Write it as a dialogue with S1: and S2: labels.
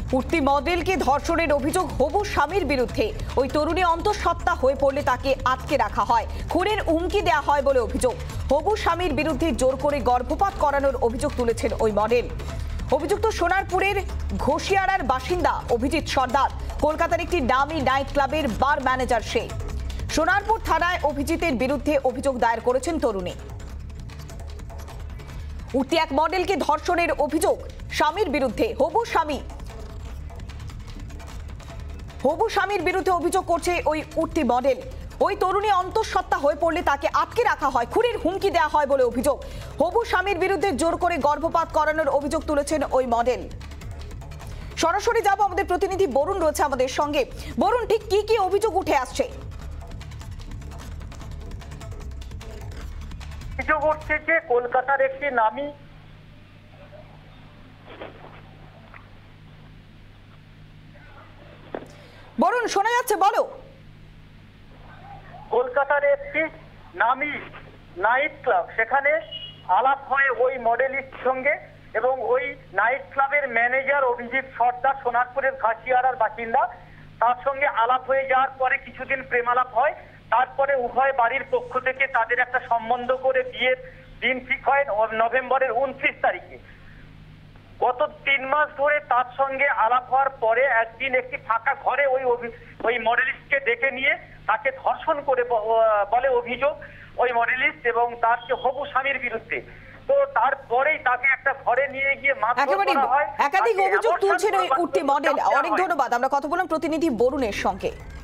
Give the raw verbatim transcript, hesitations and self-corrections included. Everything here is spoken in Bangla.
S1: উঠতি মডেলকে ধর্ষণের অভিযোগ হবু স্বামীর বিরুদ্ধে। ওই তরুণী অন্তঃসত্ত্বা হয়ে পড়লে তাকে আটকে রাখা হয়, খুনের হুমকি দেওয়া হয় বলে অভিযোগ। হবু স্বামীর বিরুদ্ধে জোর করে গর্ভপাত করানোর অভিযোগ তুলেছেন ওই মডেল। অভিযুক্ত সোনারপুরের ঘোষিয়ারার বাসিন্দা অভিজিৎ সর্দার, কলকাতার একটি নামী নাইট ক্লাবের বার ম্যানেজার সে। সোনারপুর থানায় অভিজিতের বিরুদ্ধে অভিযোগ দায়ের করেছেন তরুণী। উঠতি এক মডেলকে ধর্ষণের অভিযোগ স্বামীর বিরুদ্ধে। হবু স্বামী হবু স্বামীর বিরুদ্ধে অভিযোগ করছে ওই উঠতি মডেল। ওই তরুণী অন্তঃসত্ত্বা হয়ে পড়লে তাকে আটকে রাখা হয়, খুনের হুমকি দেওয়া হয় বলে অভিযোগ। হবু স্বামীর বিরুদ্ধে জোর করে গর্ভপাত করানোর অভিযোগ তুলেছেন ওই মডেল। সরাসরি যাব, আমাদের প্রতিনিধি বরুণ রয়েছে আমাদের সঙ্গে। বরুণ, ঠিক কি কি অভিযোগ উঠে আসছে?
S2: অভিযোগ উঠছে যে কলকাতার একটি নামী
S1: বরুণ, শোনা যাচ্ছে, বলো।
S2: কলকাতার একটি নামী নাইট ক্লাব, সেখানে আলাপ হয় ওই মডেলিস্ট সঙ্গে এবং ওই নাইট ক্লাবের ম্যানেজার অভিজিৎ সর্দার, সোনারপুরের ঘাসিয়ারার বাসিন্দা, তার সঙ্গে আলাপ হয়ে যাওয়ার পরে কিছুদিন প্রেমালাপ হয়। তারপরে উভয় বাড়ির পক্ষ থেকে তাদের একটা সম্বন্ধ করে বিয়ের দিন ঠিক হয় নভেম্বরের উনত্রিশ তারিখে। গত তিন মাস ধরে তার সঙ্গে আলাপ হওয়ার পরে একদিন একটি ফাঁকা ঘরে ওই ওই মডেলিস্টকে ডেকে নিয়ে তাকে ধর্ষণ করে বলে অভিযোগ ওই মডেলিস্ট এবং তার যে হবু স্বামীর বিরুদ্ধে। তো তারপরেই তাকে একটা ঘরে নিয়ে গিয়ে মারধর করা হয়।
S1: একাধিক অভিযোগ তুলছেন ওই উঠতি মডেল। অনেক ধন্যবাদ। আমরা কথা বললাম প্রতিনিধি বরুণের সঙ্গে।